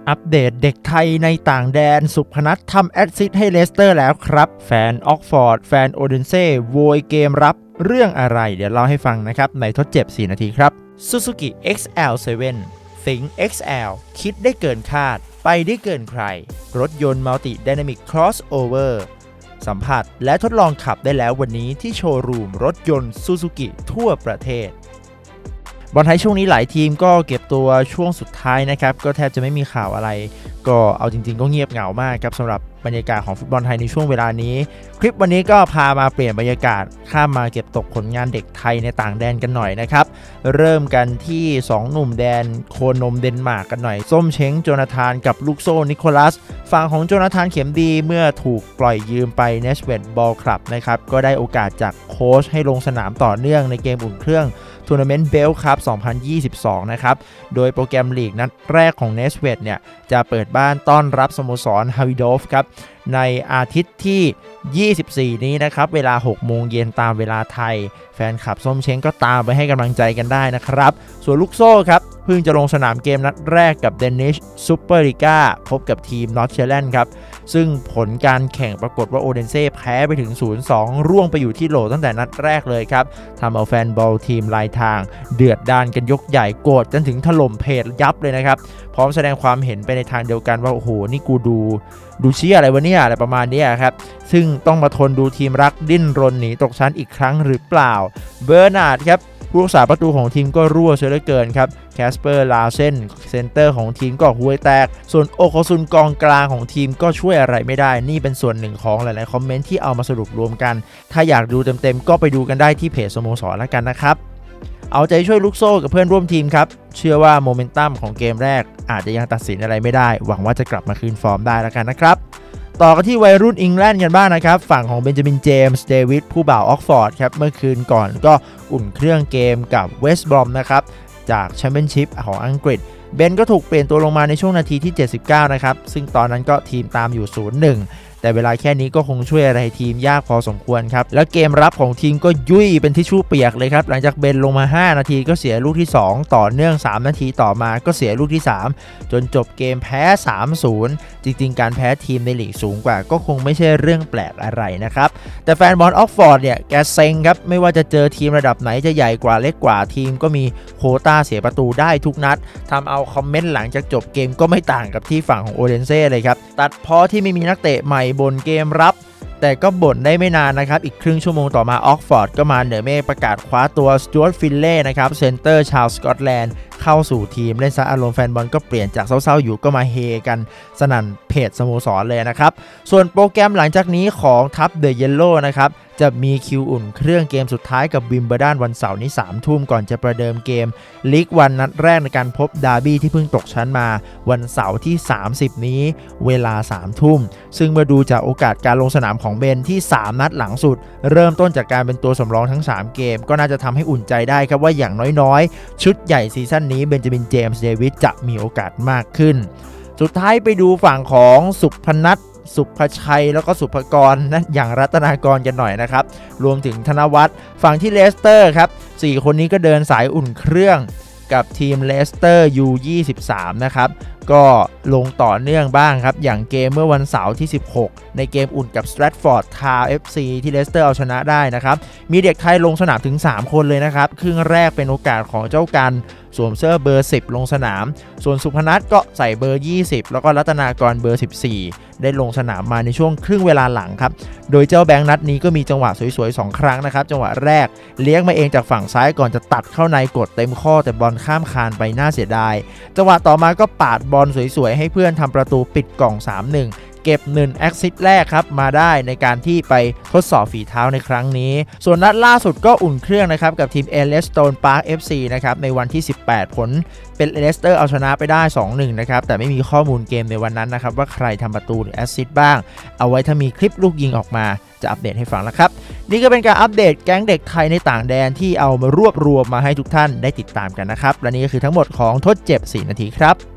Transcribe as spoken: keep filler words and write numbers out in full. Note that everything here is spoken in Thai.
อัปเดตเด็กไทยในต่างแดนสุพนัททำแอสซิสต์ให้เลสเตอร์แล้วครับแฟนออกฟอร์ดแฟนโอเดนเซ่โวยเกมรับเรื่องอะไรเดี๋ยวเล่าให้ฟังนะครับในทดเจ็บสี่นาทีครับ Suzuki เอ็กซ์ แอล เซเว่น Think เอ็กซ์ แอล คิดได้เกินคาดไปได้เกินใครรถยนต์ Multi Dynamic Crossover สัมผัสและทดลองขับได้แล้ววันนี้ที่โชว์รูมรถยนต์ Suzuki ทั่วประเทศบอลไทยช่วงนี้หลายทีมก็เก็บตัวช่วงสุดท้ายนะครับก็แทบจะไม่มีข่าวอะไรก็เอาจริงๆก็เงียบเหงามากครับสำหรับบรรยากาศของฟุตบอลไทยในช่วงเวลานี้คลิปวันนี้ก็พามาเปลี่ยนบรรยากาศข้ามมาเก็บตกผลงานเด็กไทยในต่างแดนกันหน่อยนะครับเริ่มกันที่สองหนุ่มแดนโคนมเดนมาร์กกันหน่อยส้มเช้งโจนาธานกับลูกโซ่นิโคลัสฝั่งของโจนาธานเข็มดีเมื่อถูกปล่อยยืมไปเนชเวดบอลคลับนะครับก็ได้โอกาสจากโค้ชให้ลงสนามต่อเนื่องในเกมอุ่นเครื่องทัวร์นาเมนต์เบลคัพสองพันยี่สิบสองนะครับโดยโปรแกรมลีกนัดแรกของเนชเวดเนี่ยจะเปิดบ้านต้อนรับสโมสรฮาวิโดฟครับในอาทิตย์ที่ยี่สิบสี่นี้นะครับเวลาหกโมงเย็นตามเวลาไทยแฟนคลับส้มเช้งก็ตามไปให้กำลังใจกันได้นะครับส่วนลูกโซ่ครับเพิ่งจะลงสนามเกมนัดแรกกับเดนิชซูเปอร์ลีกาพบกับทีมนอร์ทเชลแลนด์ครับซึ่งผลการแข่งปรากฏว่าโอเดนเซ่แพ้ไปถึง ศูนย์สอง ร่วงไปอยู่ที่โหลตั้งแต่นัดแรกเลยครับทำเอาแฟนบอลทีมลายทางเดือดดาลกันยกใหญ่โกรธจนถึงถล่มเพจยับเลยนะครับพร้อมแสดงความเห็นไปในทางเดียวกันว่าโอ้โหนี่กูดูดูเชี่ยอะไรวะเนี่ยอะไรประมาณนี้ครับซึ่งต้องมาทนดูทีมรักดิ้นรนหนีตกชั้นอีกครั้งหรือเปล่าเบอร์นาร์ดครับผู้รักษาประตูของทีมก็รั่วเสียเหลือเกินครับแคสเปอร์ลาเซนเซนเตอร์ของทีมก็ห่วยแตกส่วนโอโคซุนกองกลางของทีมก็ช่วยอะไรไม่ได้นี่เป็นส่วนหนึ่งของหลายๆคอมเมนต์ที่เอามาสรุปรวมกันถ้าอยากดูเต็มๆก็ไปดูกันได้ที่เพจสโมสรแล้วกันนะครับเอาใจช่วยลูกโซ่กับเพื่อนร่วมทีมครับเชื่อว่าโมเมนตัมของเกมแรกอาจจะยังตัดสินอะไรไม่ได้หวังว่าจะกลับมาคืนฟอร์มได้แล้วกันนะครับต่อกันที่วัยรุ่นอังกฤษกันบ้างนะครับฝั่งของเบนจามินเจมส์เดวิดผู้บ่าวออกฟอร์ดครับเมื่อคืนก่อนก็อุ่นเครื่องเกมกับเวสต์บรอมนะครับจากแชมเปี้ยนชิพของอังกฤษเบนก็ถูกเปลี่ยนตัวลงมาในช่วงนาทีที่เจ็ดสิบเก้านะครับซึ่งตอนนั้นก็ทีมตามอยู่ ศูนย์หนึ่งแต่เวลาแค่นี้ก็คงช่วยอะไรทีมยากพอสมควรครับแล้วเกมรับของทีมก็ยุ่ยเป็นทิชชู่เปียกเลยครับหลังจากเบนลงมาห้านาทีก็เสียลูกที่สองต่อเนื่องสามนาทีต่อมาก็เสียลูกที่สามจนจบเกมแพ้ สามศูนย์ จริงๆการแพ้ทีมในลีกสูงกว่าก็คงไม่ใช่เรื่องแปลกอะไรนะครับแต่แฟนบอลออกฟอร์ดเนี่ยแกเซ็งครับไม่ว่าจะเจอทีมระดับไหนจะใหญ่กว่าเล็กกว่าทีมก็มีโควต้าเสียประตูได้ทุกนัดทำเอาคอมเมนต์หลังจากจบเกมก็ไม่ต่างกับที่ฝั่งของโอเดนเซ่เลยครับตัดพ้อที่ไม่มีนักเตะใหม่บนเกมรับแต่ก็บ่นได้ไม่นานนะครับอีกครึ่งชั่วโมงต่อมาออกฟอร์ดก็มาเหนือเมฆประกาศคว้าตัวสจ๊วตฟินเล่นะครับเซนเตอร์ชาวสกอตแลนด์เข้าสู่ทีมเล่นซะอารมณ์แฟนบอลก็เปลี่ยนจากเศร้าๆอยู่ก็มาเฮกันสนั่นเพจสโมสรเลยนะครับส่วนโปรแกรมหลังจากนี้ของทัพเดอะเยลโล่นะครับจะมีคิวอุ่นเครื่องเกมสุดท้ายกับวิมเบิลดันวันเสาร์นี้สามทุ่มก่อนจะประเดิมเกมลีกวันนัดแรกในการพบดาร์บี้ที่เพิ่งตกชั้นมาวันเสาร์ที่สามสิบนี้เวลาสามทุ่มซึ่งเมื่อดูจากโอกาสการลงสนามของเบนที่สามนัดหลังสุดเริ่มต้นจากการเป็นตัวสำรองทั้งสามเกมก็น่าจะทำให้อุ่นใจได้ครับว่าอย่างน้อยๆชุดใหญ่ซีซั่นนี้เบนจามินเจมส์เดวิดจะมีโอกาสมากขึ้นสุดท้ายไปดูฝั่งของสุพนัทสุภชัยแล้วก็สุภกรนะอย่างรัตนากรกันหน่อยนะครับรวมถึงธนวัฒน์ฝั่งที่เลสเตอร์ครับสี่คนนี้ก็เดินสายอุ่นเครื่องกับทีมเลสเตอร์ ยู ยี่สิบสาม นะครับก็ลงต่อเนื่องบ้างครับอย่างเกมเมื่อวันเสาร์ที่สิบหกในเกมอุ่นกับสแตรทฟอร์ดทาวน์ เอฟ ซี ที่เลสเตอร์เอาชนะได้นะครับมีเด็กไทยลงสนามถึงสามคนเลยนะครับครึ่งแรกเป็นโอกาสของเจ้ากันสวมเสื้อเบอร์สิบลงสนามส่วนสุพนัทก็ใส่เบอร์ยี่สิบแล้วก็รัตนากรเบอร์สิบสี่ได้ลงสนามมาในช่วงครึ่งเวลาหลังครับโดยเจ้าแบงค์นัดนี้ก็มีจังหวะสวยๆสองครั้งนะครับจังหวะแรกเลี้ยงมาเองจากฝั่งซ้ายก่อนจะตัดเข้าในกดเต็มข้อแต่บอลข้ามคานไปน่าเสียดายจังหวะต่อมาก็ปาดบอลสวยๆให้เพื่อนทำประตูปิดกล่อง สามหนึ่ง เก็บหนึ่งแอคซิสแรกครับมาได้ในการที่ไปทดสอบฝีเท้าในครั้งนี้ส่วนนัดล่าสุดก็อุ่นเครื่องนะครับกับทีมเอเลสโตนพาร์ค เอฟ ซี นะครับในวันที่สิบแปดผลเป็นเลสเตอร์เอาชนะไปได้ สองหนึ่ง นะครับแต่ไม่มีข้อมูลเกมในวันนั้นนะครับว่าใครทำประตูหรือแอสซิสต์บ้างเอาไว้ถ้ามีคลิปลูกยิงออกมาจะอัปเดตให้ฟังแล้วครับนี่ก็เป็นการอัปเดตแก๊งเด็กไทยในต่างแดนที่เอามารวบรวมมาให้ทุกท่านได้ติดตามกันนะครับและนี่ก็คือทั้งหมดของทดเจ็บสี่นาทีครับ